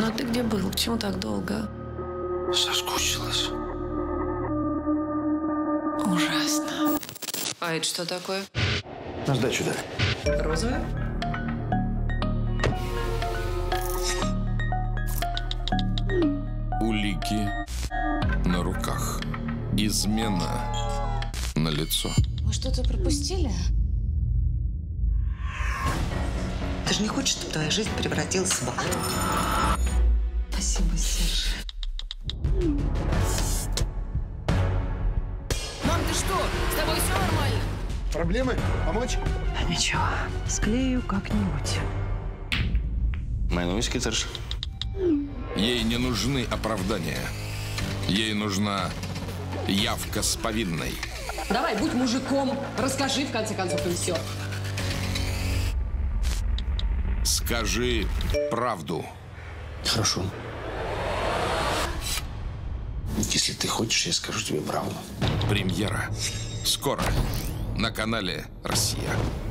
А ты где был? Почему так долго? Соскучилась. Ужасно. А это что такое? На сдачу, да. Розовая? Улики на руках. Измена на лицо. Мы что-то пропустили? Ты же не хочешь, чтобы твоя жизнь превратилась в ад? Спасибо, Серж. Мам, ты что? С тобой все нормально? Проблемы? Помочь? Ничего, склею как-нибудь. Майновый скитерш. Ей не нужны оправдания. Ей нужна явка с повинной. Давай, будь мужиком. Расскажи, в конце концов, и все. Скажи правду. Хорошо. Если ты хочешь, я скажу тебе правду. Премьера. Скоро. На канале «Россия».